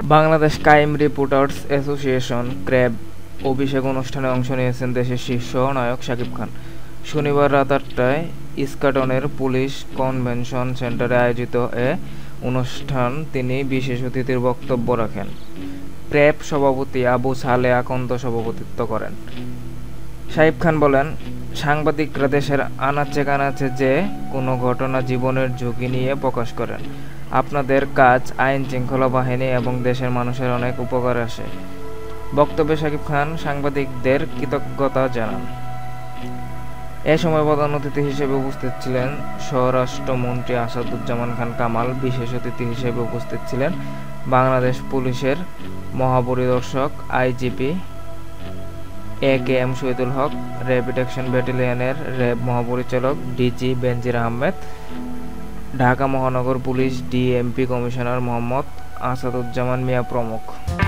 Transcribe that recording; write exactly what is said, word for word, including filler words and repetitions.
Bangladesh crime reporters association CRAB অভিষেক অনুষ্ঠানে অংশ নিয়েছেন দেশের শীর্ষ নায়ক শাকিব খান। শনিবার রাত আটটায় ইস্কাটনের পুলিশ কনভেনশন সেন্টারে আয়োজিত এ অনুষ্ঠান তিনি বিশেষ অতিথির বক্তব্য রাখেন। ক্র্যাব সভাপতি আবু সালেহ আকন্দ সভাপতিত্ব করেন। শাকিব খান বলেন, সাংবাদিকরা দেশের আনাচে কানাচে যে কোনো ঘটনা জীবনের ঝুঁকি নিয়ে প্রকাশ করেন। আপনাদের কাজ আইন শৃঙ্খলা বাহিনী এবং দেশের মানুষের অনেক উপকারে আসে। বক্তব্যে শাকিব খান সাংবাদিকদের কৃতজ্ঞতা জানান। এ সময় প্রধান অতিথি হিসেবে উপস্থিত ছিলেন স্বরাষ্ট্রমন্ত্রী আসাদুজ্জামান খান কামাল। বিশেষ অতিথি হিসেবে উপস্থিত ছিলেন বাংলাদেশ পুলিশের মহাপরিদর্শক IGP A K M Shahidul Haque, rapid action ব্যাটালিয়নের র্যাব মহাপরিচালক ডিজি বেনজির আহমেদ, ঢাকা মহানগর police DMP commissioner Mohammad Asaduzzaman Mia প্রমুখ।